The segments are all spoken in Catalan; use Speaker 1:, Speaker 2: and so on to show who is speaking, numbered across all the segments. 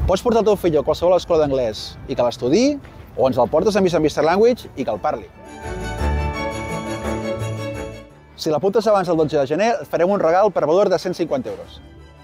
Speaker 1: Pots portar el teu fill a qualsevol escola d'anglès i que l'estudiï, o ens el portes a Miss Mr. Language i que el parli. Si l'apuntes abans del 12 de gener, et farem un regal per valor de 150 euros.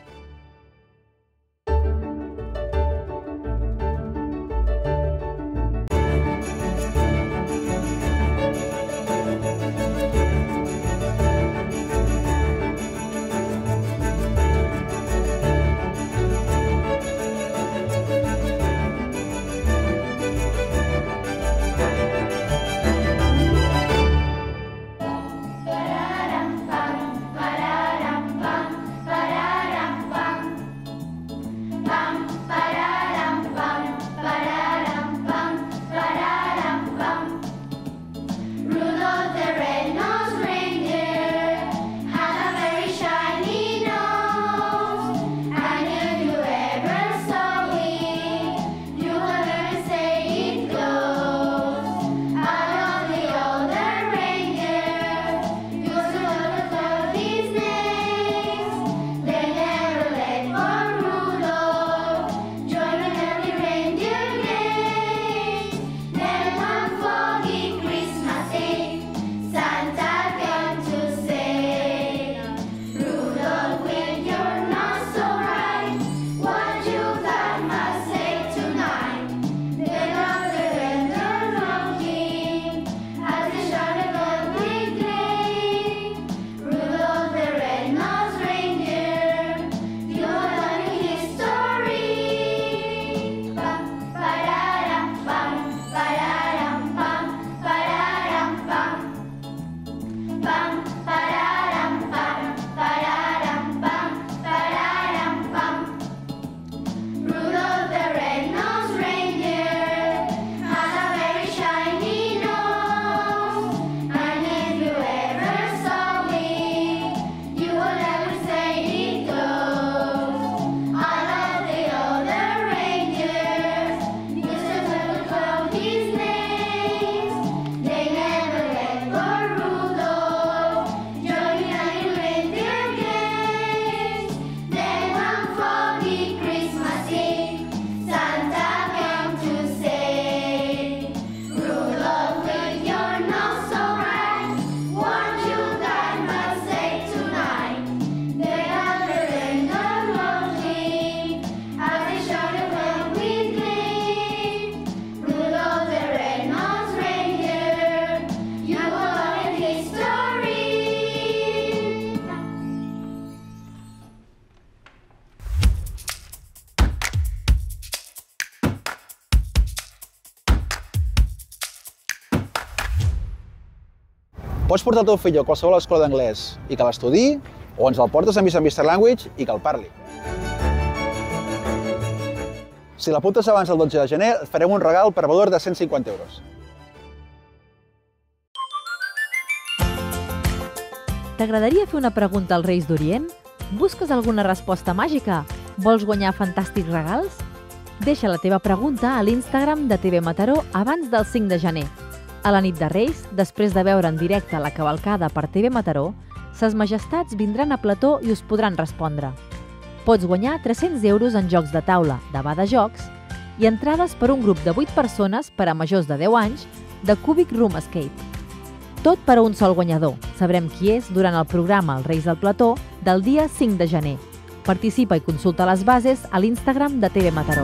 Speaker 1: Pots portar el teu fill a qualsevol escola d'anglès i que l'estudiï, o ens el portes a Miss Mr. Language i que el parli. Si l'apuntes abans del 12 de gener, et farem un regal per valor de 150 euros.
Speaker 2: T'agradaria fer una pregunta als Reis d'Orient? Busques alguna resposta màgica? Vols guanyar fantàstics regals? Deixa la teva pregunta a l'Instagram de TV Mataró abans del 5 de gener. A la nit de Reis, després de veure en directe la cavalcada per TV Mataró, Ses Majestats vindran a plató i us podran respondre. Pots guanyar 300 euros en jocs de taula de Badajocs i entrades per un grup de 8 persones per a majors de 10 anys de Cubic Room Escape. Tot per a un sol guanyador. Sabrem qui és durant el programa Els Reis del Plató del dia 5 de gener. Participa i consulta les bases a l'Instagram de TV Mataró.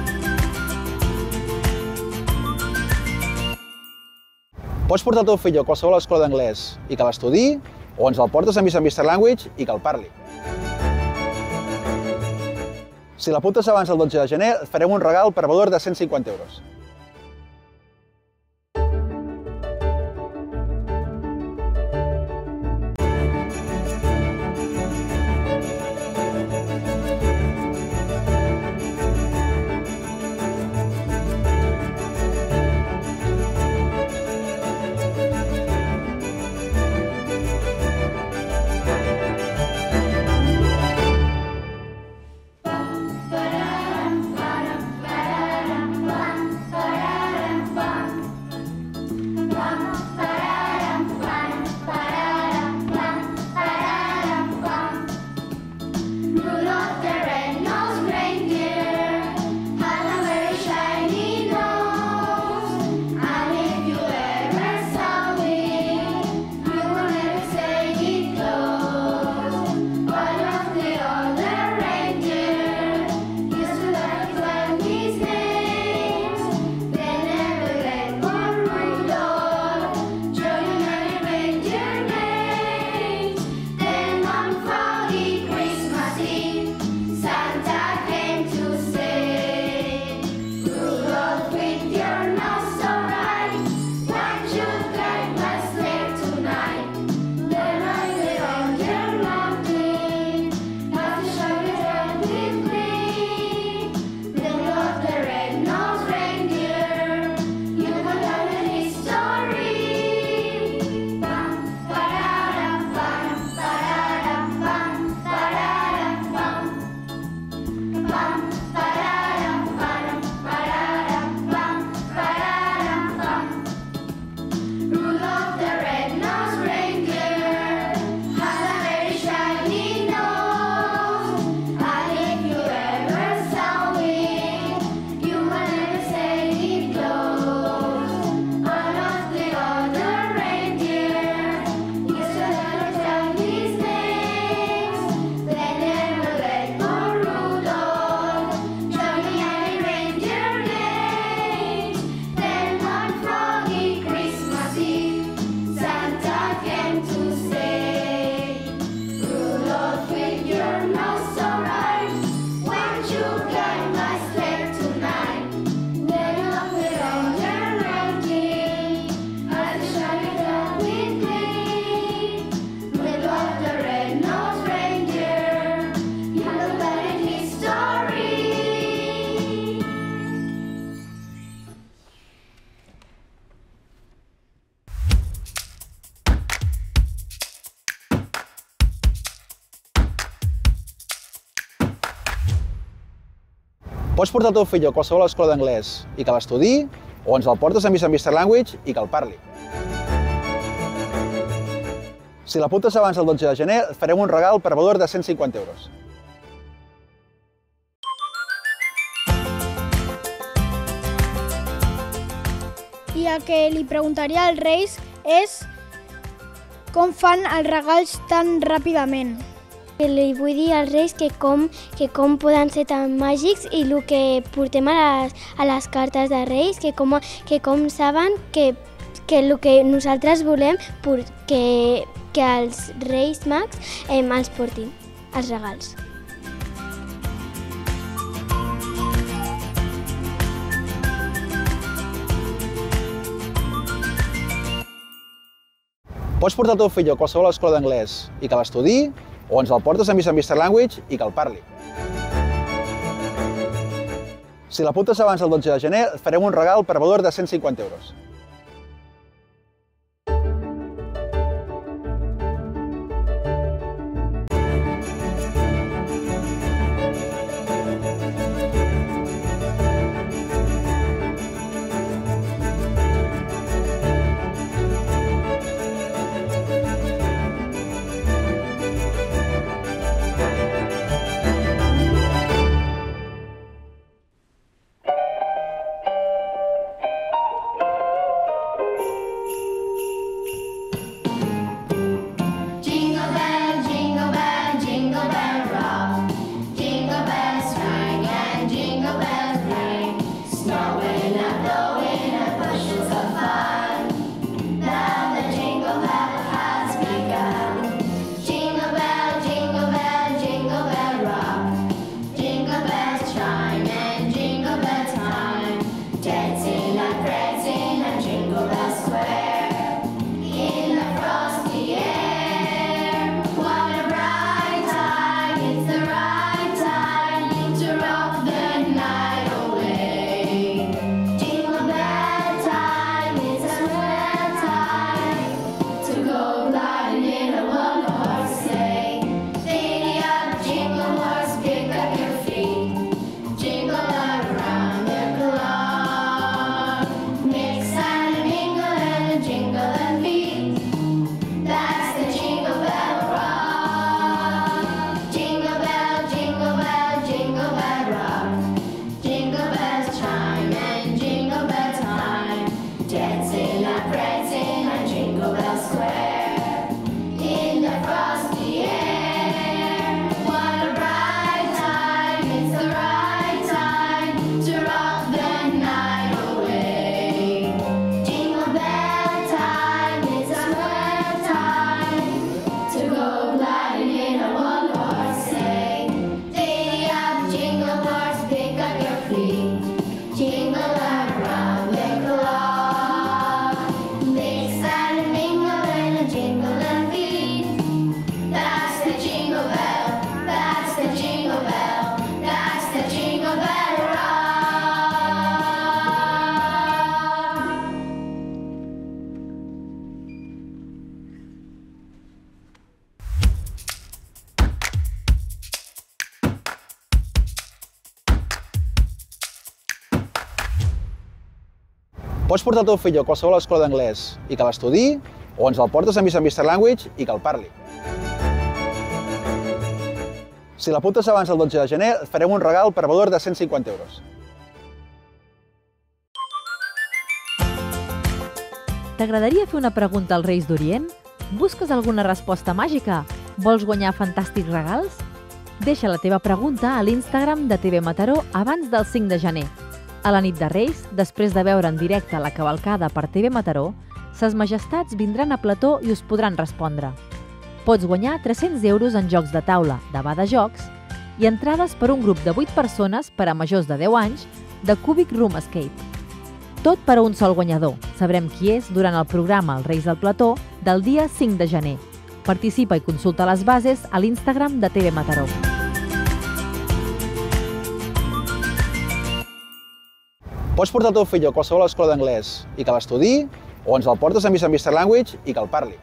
Speaker 1: Pots portar el teu fill a qualsevol escola d'anglès i que l'estudiï, o ens el portes a Miss Mr. Language i que el parli. Si l'apuntes abans del 12 de gener, et farem un regal per valor de 150 euros. Pots portar el teu fill a qualsevol escola d'anglès i que l'estudiï, o ens el portes a Mr. Language i que el parli. Si l'apuntes abans del 12 de gener, et farem un regal per valor de 150 euros.
Speaker 3: I el que li preguntaria als Reis és com fan els regals tan ràpidament.
Speaker 4: Li vull dir als Reis que com poden ser tan màgics i el que portem a les cartes de Reis, que com saben que el que nosaltres volem que els Reis Mags els portin, els regals.
Speaker 1: Pots portar el teu fill a qualsevol escola d'anglès i que l'estudiï, o ens el portes a Mr. Language i que el parli. Si l'apuntes abans del 12 de gener, et farem un regal per valor de 150 euros. Pots portar el teu fill a qualsevol escola d'anglès i que l'estudiï, o ens el portes a Mr. Language i que el parli. Si l'apuntes abans del 12 de gener, et farem un regal per valor de 150 euros.
Speaker 2: T'agradaria fer una pregunta als Reis d'Orient? Busques alguna resposta màgica? Vols guanyar fantàstics regals? Deixa la teva pregunta a l'Instagram de TV Mataró abans del 5 de gener. A la nit de Reis, després de veure en directe la cavalcada per TV Mataró, Ses Majestats vindran a plató i us podran respondre. Pots guanyar 300 euros en jocs de taula, de Badajocs, i entrades per un grup de 8 persones per a majors de 10 anys de Cubic Room Escape. Tot per a un sol guanyador. Sabrem qui és durant el programa Els Reis del Plató del dia 5 de gener. Participa i consulta les bases a l'Instagram de TV Mataró.
Speaker 1: Pots portar el teu fill a qualsevol escola d'anglès i que l'estudiï, o ens el portes a Mr. Language i que el parli.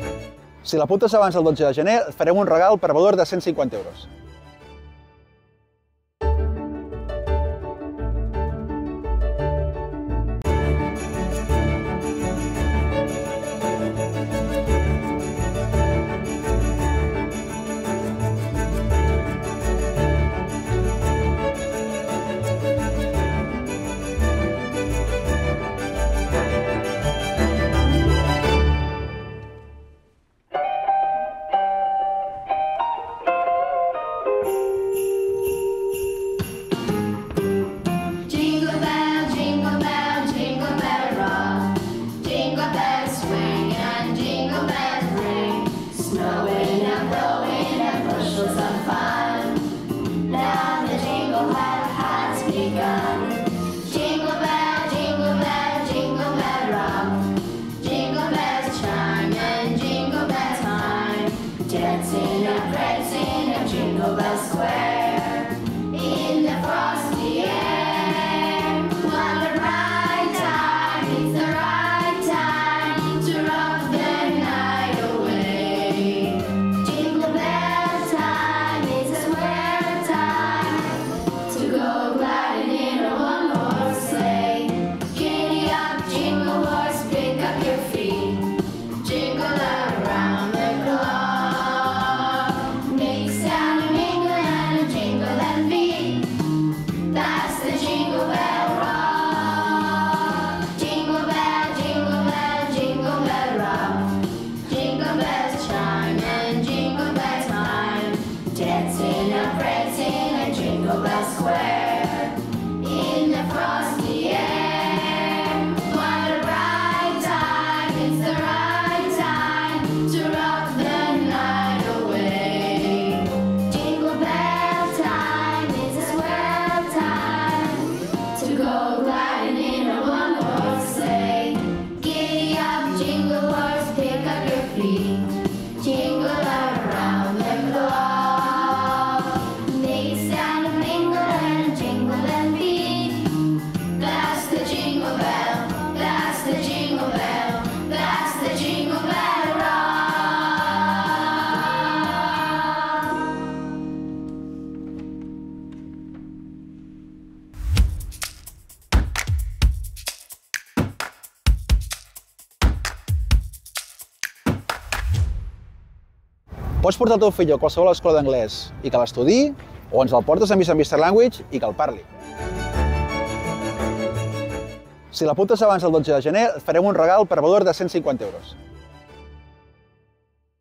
Speaker 1: Si l'apuntes abans del 12 de gener, et farem un regal per valor de 150 euros.
Speaker 5: begun. Jingle bell, jingle bell rock. Jingle bells chime and jingle bell time. Dancing and prancing in Jingle Bell Square. In the frosty air. What a right time, it's the right time to rock the night away. Jingle bell time is a square time to go gliding in a one-horse sleigh. Giddy up, jingle horse, pick up your feet. Jingle around the clock. Make sound and mingle and a jingle and beat. That's the Jingle Bell Rock. Jingle bell, jingle bell, jingle bell rock. Jingle bells chime and jingle bell time. Dancing and prancing in Jingle Bell Square. In the frosty air. What a bright time, it's the right time to rock the night away. Jingle bell time is a swell time to go gliding in a one-horse sleigh. Giddy up, jingle horse, pick up your feet. Jingle around the clock. Make sound and mingle and jingle and beat. That's the jingle bell, that's the jingle bell, that's the Jingle Bell Rock.
Speaker 1: Pots portar el teu fill a qualsevol escola d'anglès i que l'estudiï, o ens el portes a Mr. Language i que el parli. Si l'apuntes abans del 12 de gener, et farem un regal per valor de 150 euros.